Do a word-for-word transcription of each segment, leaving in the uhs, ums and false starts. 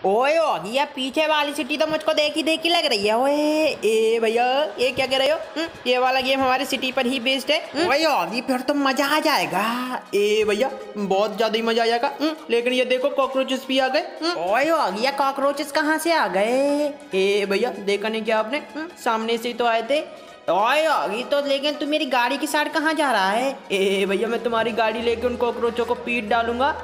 ओए होगी यार, पीछे वाली सिटी तो मुझको देखी देखी लग रही है। ओए ए भैया, ये क्या कह रहे हो? हुँ? ये वाला गेम हमारी सिटी पर ही बेस्ड है। ओए होगी, फिर तो मजा आ जाएगा। ए भैया, बहुत ज्यादा ही मजा आ जाएगा। लेकिन ये देखो कॉकरोचेस भी आ गए। ओए होगी, कॉकरोचेस कहाँ से आ गए? ए भैया, देखा नहीं क्या आपने? सामने से तो आए थे। ओए होगी तो, लेकिन तू मेरी गाड़ी की साइड कहाँ जा रहा है? ए भैया, मैं तुम्हारी गाड़ी लेके उन कॉकरोचों को पीट डालूंगा।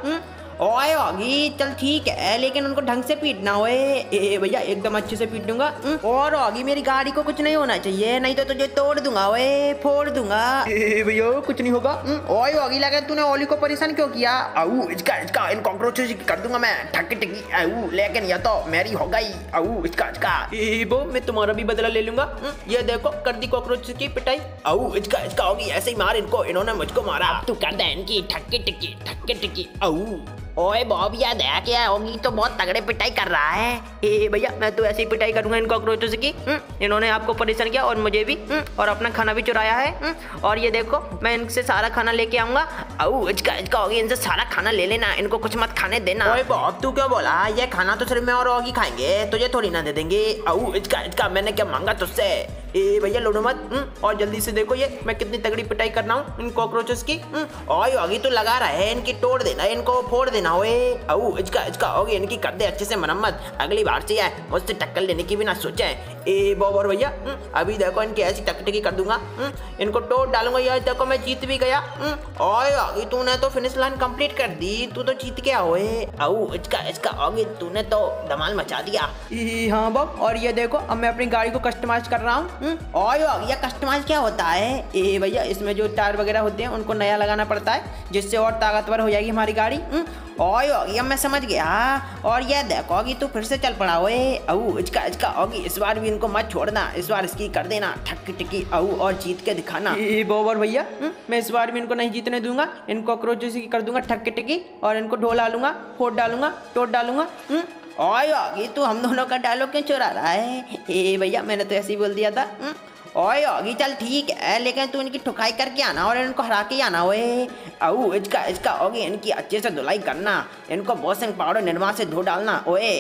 ओए होगी, चल ठीक है, लेकिन उनको ढंग से पीटना होए। ए भैया, एकदम अच्छे से पीट दूंगा। और होगी, मेरी गाड़ी को कुछ नहीं होना चाहिए, नहीं तो तुझे तोड़ दूंगा, ओए फोड़ दूंगा। ए भैया, कुछ नहीं होगा। ओए होगी, लगा तूने ओली को परेशान क्यों किया? आऊ, इसका इसका इन कॉकरोचेस की कर दूंगा मैं ठक्की टिक्की। आऊ, लेकिन ये तो मेरी हो गई। आऊ, इसका इसका ए बो, मैं तुम्हारा भी बदला ले लूंगा। ये देखो, कर दी कॉकरोचेस की पिटाई। आऊ, इसका इसका होगी, ऐसे ही मार इनको, इन्होंने मुझको मारा, तू कर दे इनकी ठक्की टिक्की ठक्की टिक्की। आऊ, ओए बॉब, याद है क्या? होगी तो बहुत तगड़े पिटाई कर रहा है। ए भैया, मैं तो ऐसी पिटाई करूंगा इन कॉकरोचों की। इन्होंने आपको परेशान किया और मुझे भी, और अपना खाना भी चुराया है। और ये देखो, मैं इनसे सारा खाना लेके आऊंगा। आऊ, इसका इसका होगी, इनसे सारा खाना ले लेना, इनको कुछ मत खाने देना। ओए बॉब, तू क्या बोला? ये खाना तो सिर्फ मैं और होगी खाएंगे, तुझे थोड़ी ना दे देंगे। आऊ, इसका इसका मैंने क्या मांगा तुझसे? ए भैया, लड़ो मत। और जल्दी से देखो, ये मैं कितनी तगड़ी पिटाई कर रहा हूँ इन कॉकरोचेस की। ओए होगी, तो लगा रहा है, इनकी तोड़ देना, इनको फोड़ देना। ओए आऊ, इसका इसका होगी, इनकी कर दे अच्छे से मरम्मत, अगली बार से है मुझसे टक्कर लेने की भी ना सोचे। ए बॉब और भैया, अभी देखो इनकी ऐसी टकटकी कर दूंगा, इनको तोड़ डालूंगा। यार देखो, मैं जीत भी गया। ओए होगी, तूने तो फिनिश लाइन कंप्लीट कर दी, तू तो जीत गया। ओए आऊ, इसका इसका होगी, तूने तो धमाल मचा दिया। हाँ बॉब, और ये देखो, अब मैं अपनी गाड़ी को कस्टमाइज कर रहा हूँ। ओए होगी, कस्टमाइज क्या होता है? ए भैया, इसमें जो टायर वगैरह होते हैं उनको नया लगाना पड़ता है, जिससे और ताकतवर हो जाएगी हमारी गाड़ी। ओए होगी, अब मैं समझ गया। और ये देखो होगी, तू फिर से चल पड़ा। ओए आऊ, इसका इसका होगी, इस बार भी इनको मत छोड़ना, इस बार इसकी कर देना ठक्की टिक्की। आऊ, और जीत के दिखाना। ए बॉबर भैया, मैं इस बार भी इनको नहीं जीतने दूंगा, इन कॉकरोचेस की कर दूंगा ठक्की टिक्की, और इनको ढोला लूंगा, फोड़ डालूंगा, तोड़ डालूंगा। ओए होगी, तू हम दोनों का डायलॉग क्यों चुरा रहा है? ए भैया, मैंने तो ऐसे ही बोल दिया था। ओए होगी, चल ठीक है, लेकिन तू इनकी ठुकाई करके आना और इनको हरा के आना। ओए आऊ, इसका इसका होगी, इनकी अच्छे से धुलाई करना, इनको वॉशिंग पाउडर निरमा से धो डालना। ओए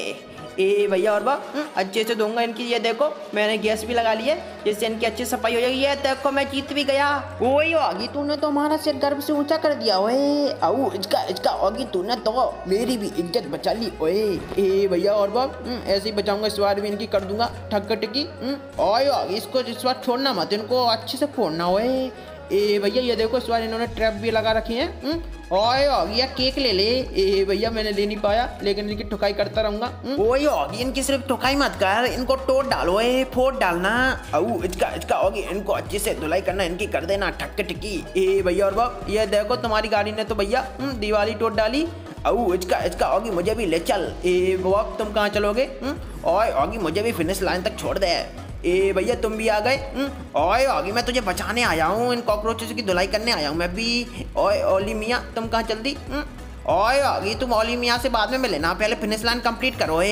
ए भैया, और बाप अच्छे से धोऊंगा इनकी। ये देखो, मैंने गैस भी लगा ली है, जिससे इनकी अच्छी सफाई हो जाएगी। ये देखो, मैं जीत भी गया। ओए होगी, तूने तो हमारा सिर गर्व से ऊंचा कर दिया। ओए आऊ, इसका इसका होगी, तूने तो मेरी भी इज्जत बचा ली। ओए ए भैया, और बाप ऐसे ही बचाऊंगा, इस बार भी इनकी कर दूंगा ठक्कर टिक्की। ओए होगी, इसको इस बार छोड़ना मत, इनको अच्छे से फोड़ना। ओए ए भैया, ये देखो, इस बार इन्होंने ट्रैप भी लगा रखी है। ओए होगी, या केक ले ले। ए भैया, मैंने ले नहीं पाया, लेकिन इनकी ठुकाई करता रहूंगा। ओए होगी, इनकी सिर्फ ठुकाई मत कर, इनको तोड़ डालो, ए फोड़ डालना। आऊ, इसका इसका होगी, इनको अच्छे से धुलाई करना, इनकी कर देना ठक्की टिक्की। ए भैया, और बाप ये देखो, तुम्हारी गाड़ी ने तो भैया दिवाली तोड़ डाली। आऊ, इसका इसका होगी, मुझे भी ले चल। ए बाप, तुम कहाँ चलोगे? ओए होगी, मुझे भी फिनिश लाइन तक छोड़ दे। ए भैया, तुम भी आ गए? ओए होगी, मैं तुझे बचाने आया हूँ, इन कॉकरोचेस की धुलाई करने आया हूँ मैं भी। ओए ओली मियाँ, तुम कहाँ चल दी? ओए होगी, तुम ओली मियाँ से बाद में मिले ना, पहले फिनिश लाइन कंप्लीट करो।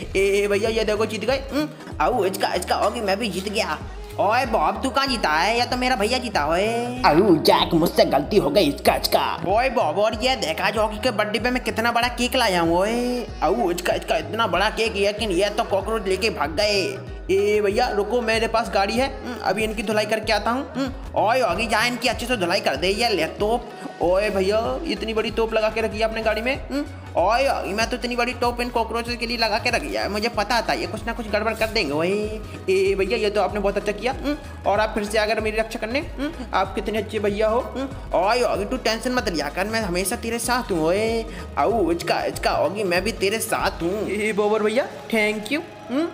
ए भैया, ये देखो, जीत गए। आऊ, इसका इसका होगी, मैं भी जीत गया। ओए बॉब, तू कहाँ जीता है? या तो मेरा भैया जीता। ओए आऊ, जैक, मुझसे गलती हो गई, इसका इसका। ओए बॉब, और ये देखा जॉकी के बर्थडे पे मैं कितना बड़ा केक लाया हूँ। ओए आऊ, इसका इसका इतना बड़ा केक, लेकिन ये तो कॉकरोच लेके भाग गए। ए भैया, रुको, मेरे पास गाड़ी है, अभी इनकी धुलाई करके आता हूँ। ओए होगी, जा इनकी अच्छे से धुलाई कर दे। ये ले तोप। ओए भैया, इतनी बड़ी तोप लगा के रखी है अपने गाड़ी में। ओए होगी, मैं तो इतनी बड़ी टोप इन कॉकरोचेस के लिए लगा के रखी है, मुझे पता था ये कुछ ना कुछ गड़बड़ कर देंगे। ओए ए भैया, ये तो आपने बहुत अच्छा किया, और आप फिर से अगर मेरी रक्षा करने, आप कितने अच्छे भैया हो। ओए होगी, तू टेंशन मत लिया कर, मैं हमेशा तेरे साथ हूँ। ओए आऊ, इसका इसका होगी, मैं भी तेरे साथ हूँ। ए बोबर भैया, थैंक यू।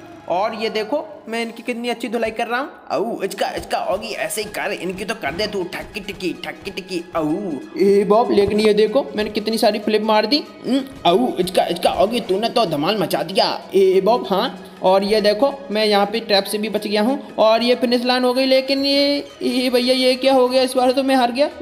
और ये देखो, मैं इनकी कितनी अच्छी धुलाई कर रहा हूँ। आऊ, इसका इसका होगी, ऐसे ही कर, इनकी तो कर दे तू ठक्की टिक्की ठक्की टिक्की। आऊ, ए बॉब, लेकिन ये देखो, मैंने कितनी सारी फ्लिप मार दी। आऊ, इसका इसका होगी, तूने तो धमाल मचा दिया। ए बॉब, हाँ, और ये देखो, मैं यहाँ पे ट्रैप से भी बच गया हूँ, और ये फिनिश लाइन हो गई। लेकिन ये ये भैया, ये क्या हो गया? इस बार तो मैं हार गया।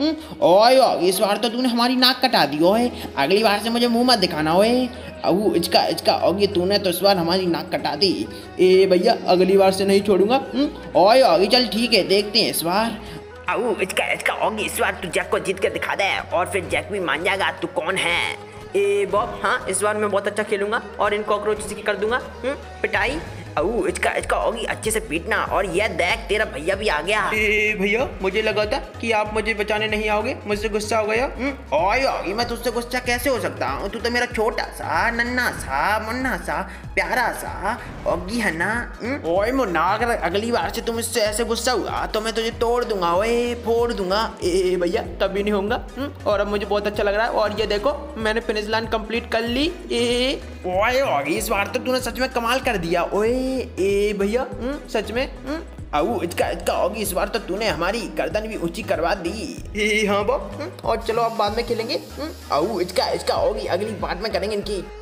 ओए, इस बार तो तूने हमारी नाक कटा दी। ओए, अगली बार से मुझे मुंह मत दिखाना। ओए आऊ, इसका इसका होगी, तूने तो इस बार हमारी नाक कटा दी। ए भैया, अगली बार से नहीं छोड़ूंगा। ओए होगी, चल ठीक है, देखते हैं इस बार। आऊ, इसका इसका होगी, इस बार तू जैक को जीत के दिखा दे, और फिर जैक भी मान जाएगा तू कौन है। ए बॉब, हाँ इस बार मैं बहुत अच्छा खेलूंगा और इन कॉकरोचेस की कर दूंगा पिटाई। अऊ इसका इसका होगी अच्छे से पीटना। और ये देख तेरा भैया भी आ गया। ए भैया, मुझे लगा था कि आप मुझे बचाने नहीं आओगे, मुझसे गुस्सा हो गया। ओए ओए, मैं तुझसे गुस्सा कैसे हो सकता हूँ? तू तो मेरा छोटा सा नन्ना सा मुन्ना सा प्यारा सा ओगी है ना। ओए मुन्ना, अगर अगली बार से तुम इससे ऐसे गुस्सा हुआ तो मैं तुझे तोड़ दूंगा, ओए फोड़ दूंगा। ए भैया, कभी नहीं होगा। और अब मुझे बहुत अच्छा लग रहा है। और ये देखो, मैंने फिनिश लाइन कंप्लीट कर ली। ए ओए ओए, इस बार तो तूने सच में कमाल कर दिया। ओए ए भैया, सच में। अऊ इसका इसका होगी इस बार तो तूने हमारी गर्दन भी ऊंची करवा दी। ए हाँ बॉब, और चलो अब बाद में खेलेंगे। अऊ इसका इसका होगी अगली बार में करेंगे इनकी